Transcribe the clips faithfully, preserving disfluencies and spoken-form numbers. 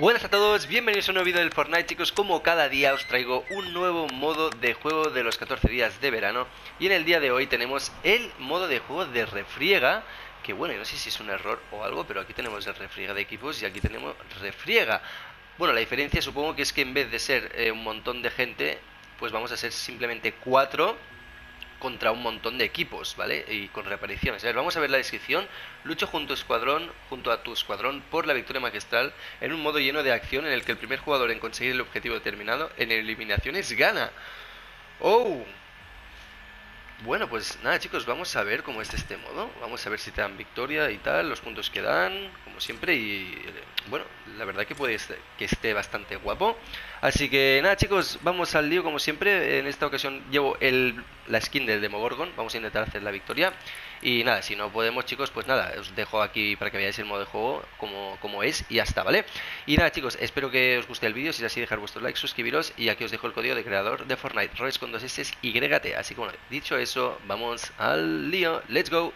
Buenas a todos, bienvenidos a un nuevo vídeo del Fortnite, chicos. Como cada día os traigo un nuevo modo de juego de los catorce días de verano. Y en el día de hoy tenemos el modo de juego de refriega, que bueno, no sé si es un error o algo, pero aquí tenemos el refriega de equipos y aquí tenemos refriega. Bueno, la diferencia supongo que es que en vez de ser eh, un montón de gente, pues vamos a ser simplemente cuatro contra un montón de equipos, ¿vale? Y con reapariciones. A ver, vamos a ver la descripción. Lucho junto a escuadrón, junto a tu escuadrón por la victoria magistral en un modo lleno de acción en el que el primer jugador en conseguir el objetivo determinado en eliminaciones gana. ¡Oh! Bueno, pues nada, chicos, vamos a ver cómo es este modo. Vamos a ver si te dan victoria y tal, los puntos que dan, como siempre. Y bueno, la verdad que puede que esté bastante guapo. Así que nada, chicos, vamos al lío como siempre. En esta ocasión llevo el, la skin del Demogorgon. Vamos a intentar hacer la victoria. Y nada, si no podemos, chicos, pues nada, os dejo aquí para que veáis el modo de juego como, como es y ya está, ¿vale? Y nada, chicos, espero que os guste el vídeo. Si es así, dejar vuestro like, suscribiros. Y aquí os dejo el código de creador de Fortnite, Royce con dos S y T. Así que bueno, dicho eso, vamos al lío. ¡Let's go!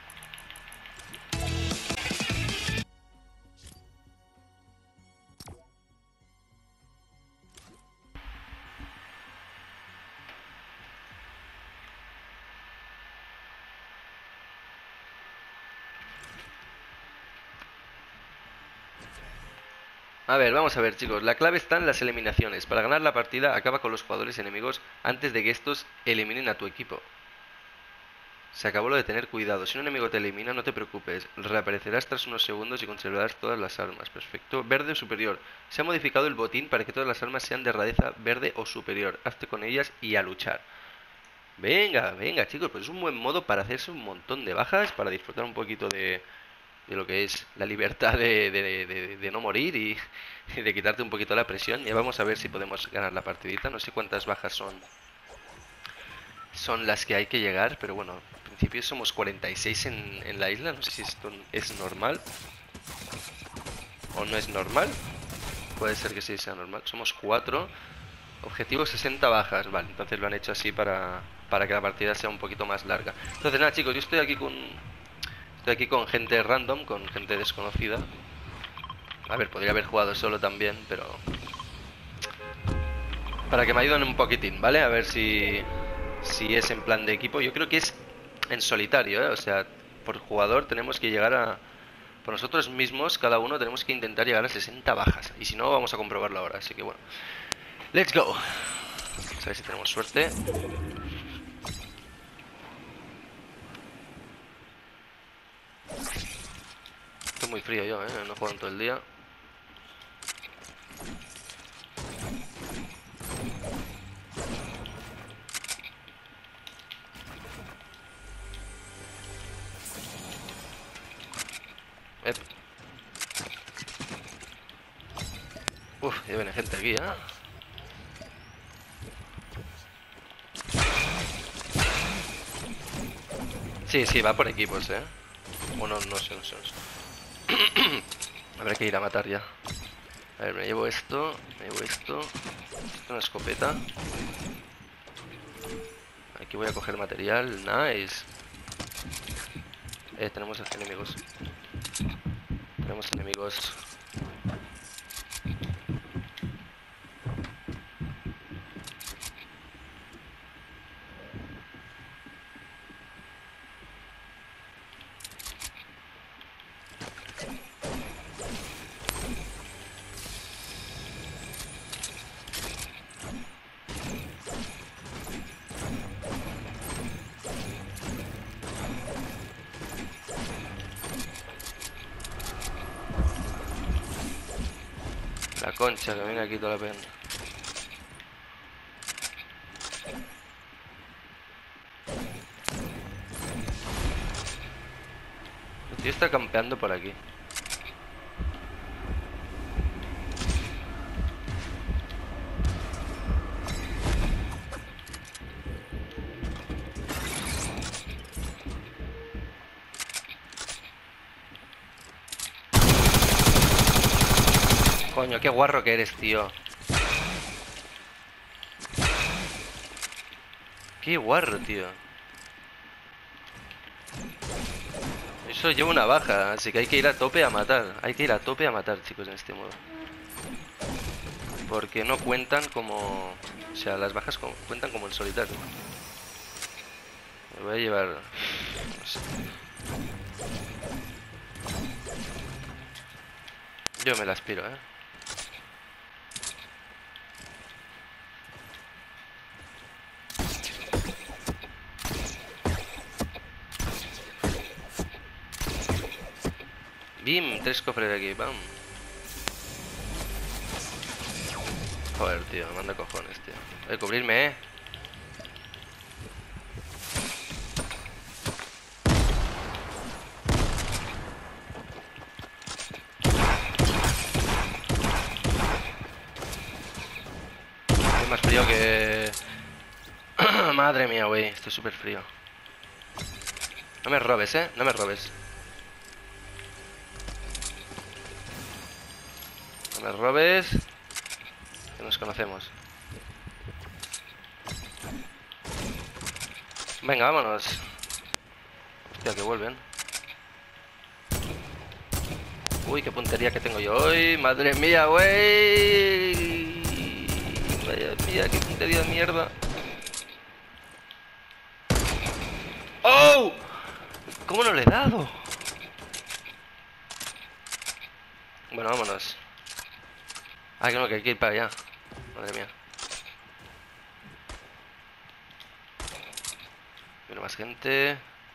A ver, vamos a ver, chicos. La clave está en las eliminaciones. Para ganar la partida, acaba con los jugadores enemigos antes de que estos eliminen a tu equipo. Se acabó lo de tener cuidado. Si un enemigo te elimina, no te preocupes. Reaparecerás tras unos segundos y conservarás todas las armas. Perfecto. Verde o superior. Se ha modificado el botín para que todas las armas sean de rareza verde o superior. Hazte con ellas y a luchar. Venga, venga, chicos. Pues es un buen modo para hacerse un montón de bajas, para disfrutar un poquito de... de lo que es la libertad de, de, de, de no morir y, y de quitarte un poquito la presión. Ya vamos a ver si podemos ganar la partidita. No sé cuántas bajas son son las que hay que llegar, pero bueno, en principio somos cuarenta y seis en, en la isla. No sé si esto es normal o no es normal. Puede ser que sí sea normal. Somos cuatro. Objetivo sesenta bajas. Vale, entonces lo han hecho así para, para que la partida sea un poquito más larga. Entonces nada, chicos, yo estoy aquí con... Estoy aquí con gente random, con gente desconocida. A ver, podría haber jugado solo también, pero... para que me ayuden un poquitín, ¿vale? A ver si... si es en plan de equipo. Yo creo que es en solitario, ¿eh? O sea, por jugador tenemos que llegar a... por nosotros mismos, cada uno tenemos que intentar llegar a sesenta bajas. Y si no, vamos a comprobarlo ahora. Así que bueno. ¡Let's go! Vamos a ver si tenemos suerte. Estoy muy frío yo, ¿eh? No juego en todo el día. Ep. Uf, ya viene gente aquí, ¿eh? Sí, sí, va por equipos, ¿eh? Bueno, no sé, no sé, no sé. Habrá que ir a matar ya. A ver, me llevo esto, me llevo esto. Una escopeta. Aquí voy a coger material, nice. Eh, tenemos enemigos. Tenemos enemigos. La concha, que viene aquí toda la pena. El tío está campeando por aquí. Coño, qué guarro que eres, tío. Qué guarro, tío. Eso lleva una baja, así que hay que ir a tope a matar. Hay que ir a tope a matar, chicos, en este modo. Porque no cuentan como... O sea, las bajas como- cuentan como el solitario. Me voy a llevar... No sé. Yo me la aspiro, ¿eh? Bim, tres cofres de aquí, bam. Joder, tío, manda cojones, tío. Voy a cubrirme, ¿eh? Estoy más frío que... Madre mía, güey, estoy súper frío. No me robes, ¿eh? No me robes. No me robes. Que nos conocemos. Venga, vámonos. Hostia, que vuelven. Uy, qué puntería que tengo yo hoy. Madre mía, güey. Vaya mía, qué puntería de mierda. ¡Oh! ¿Cómo no le he dado? Bueno, vámonos. Ah, que no, que hay que ir para allá. Madre mía. Viene más gente.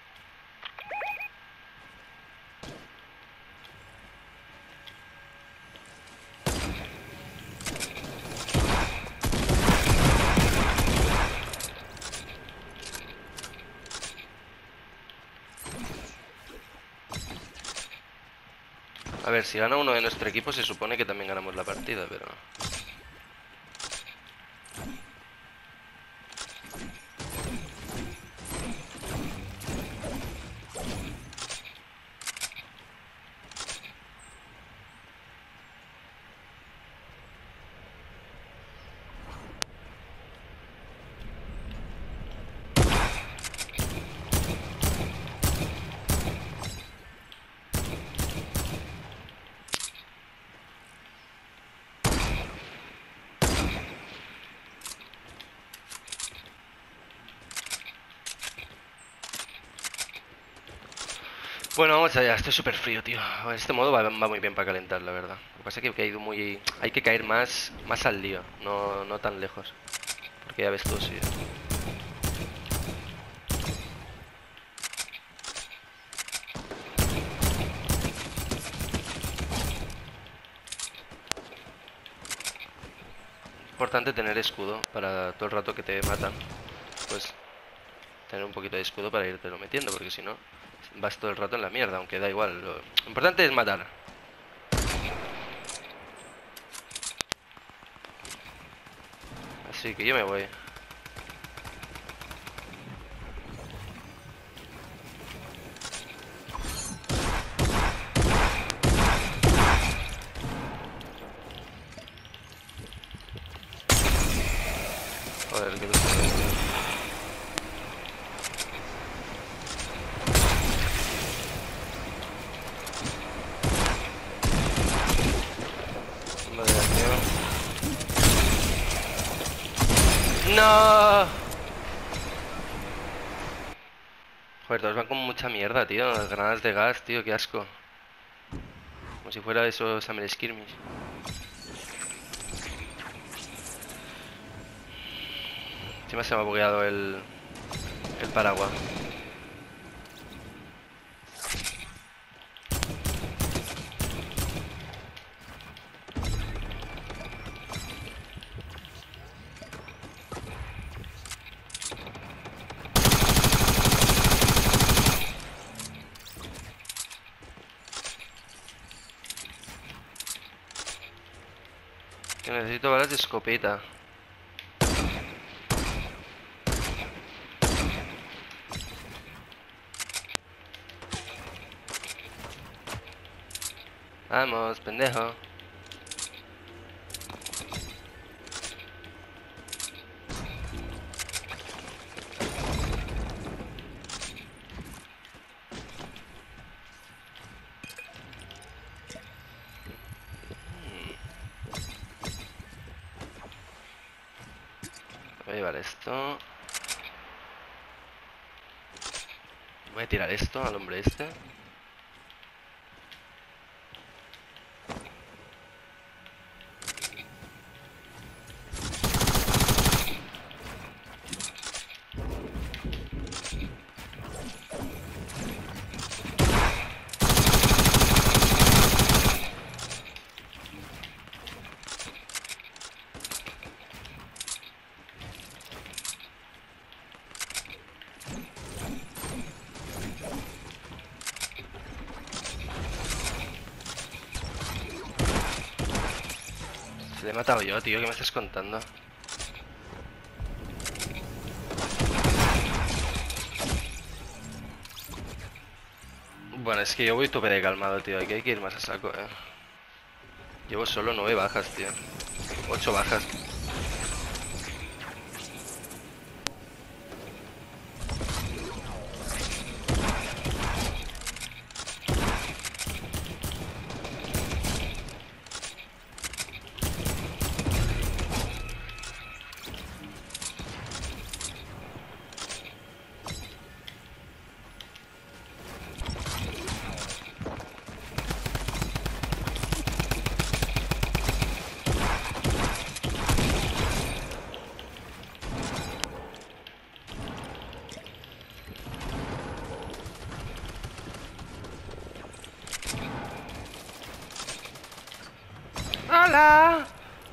A ver, si gana uno de nuestro equipo se supone que también ganamos la partida, pero... Bueno, vamos allá, estoy súper frío, tío. Este modo va, va muy bien para calentar, la verdad. Lo que pasa es que he caído muy... Hay que caer más, más al lío, no, no tan lejos. Porque ya ves tú, sí. Importante tener escudo para todo el rato que te matan. Pues tener un poquito de escudo para irte lo metiendo, porque si no vas todo el rato en la mierda, aunque da igual. Lo importante es matar. Así que yo me voy. Joder, que... Madre mía. ¡No! Joder, todos van con mucha mierda, tío. Las granadas de gas, tío, qué asco. Como si fuera esos Summer Skirmish. Encima se me ha bugueado el... El paraguas. Que necesito balas de escopeta. Vamos, pendejo. llevar esto. Voy a tirar esto al hombre este. Le he matado yo, tío, ¿qué me estás contando? Bueno, es que yo voy tope de calmado, tío. Aquí hay que ir más a saco, eh. Llevo solo nueve bajas, tío. Ocho bajas. ¡Hola!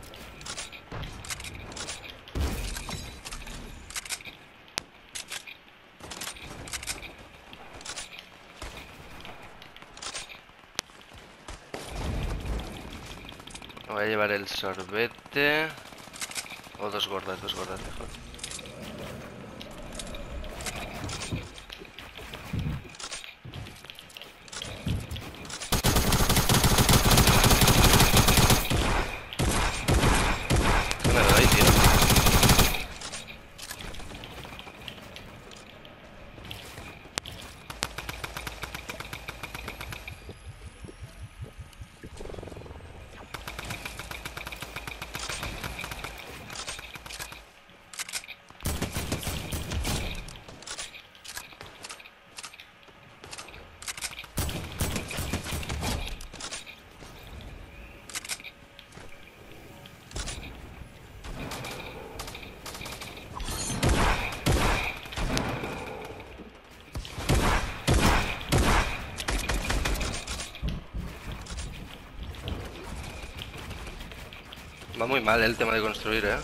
Voy a llevar el sorbete. O dos gordas, dos gordas mejor. ¿Qué me doy, tío? Va muy mal el tema de construir, eh.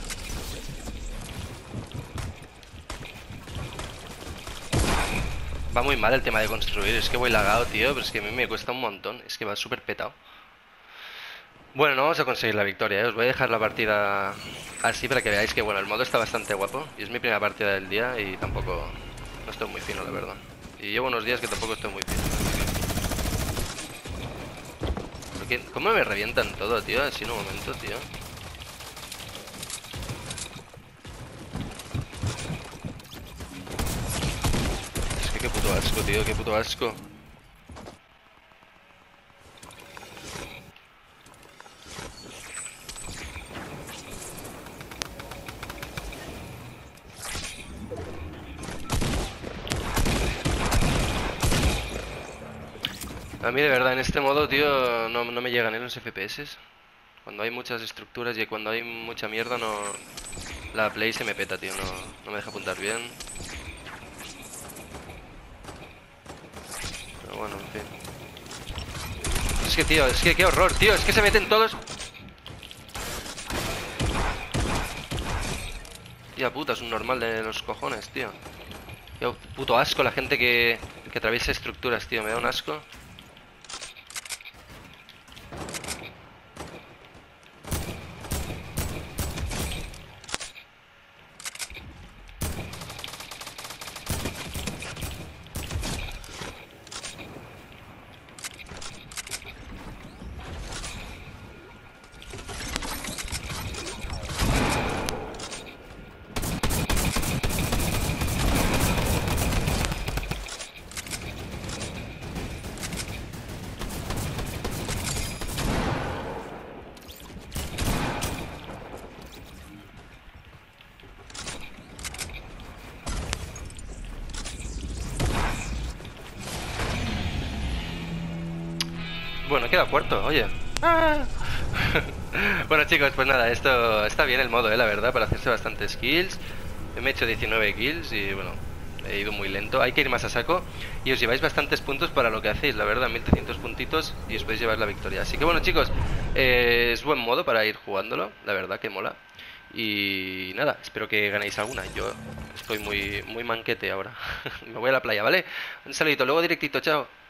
Va muy mal el tema de construir. Es que voy lagado, tío. Pero es que a mí me cuesta un montón. Es que va súper petado. Bueno, no vamos a conseguir la victoria, ¿eh? Os voy a dejar la partida así para que veáis que, bueno, el modo está bastante guapo. Y es mi primera partida del día y tampoco... No estoy muy fino, la verdad. Y llevo unos días que tampoco estoy muy fino. Porque, ¿cómo me revientan todo, tío? Así en un momento, tío. Es que qué puto asco, tío, qué puto asco. A mí de verdad en este modo, tío, no, no me llegan en los F P S. Cuando hay muchas estructuras y cuando hay mucha mierda, no... La play se me peta, tío, no, no me deja apuntar bien. Pero bueno, en fin. Es que, tío, es que qué horror, tío, es que se meten todos... Tía puta, es un normal de los cojones, tío. Tío, puto asco la gente que, que atraviesa estructuras, tío, me da un asco. Bueno, queda cuarto, oye. ¡Ah! Bueno, chicos, pues nada, esto está bien el modo, eh, la verdad, para hacerse bastantes kills. Me he hecho diecinueve kills y bueno, he ido muy lento. Hay que ir más a saco y os lleváis bastantes puntos para lo que hacéis, la verdad, mil trescientos puntitos y os podéis llevar la victoria. Así que bueno, chicos, eh, es buen modo para ir jugándolo, la verdad que mola. Y nada, espero que ganéis alguna. Yo estoy muy, muy manquete ahora. Me voy a la playa, ¿vale? Un saludito, luego directito, chao.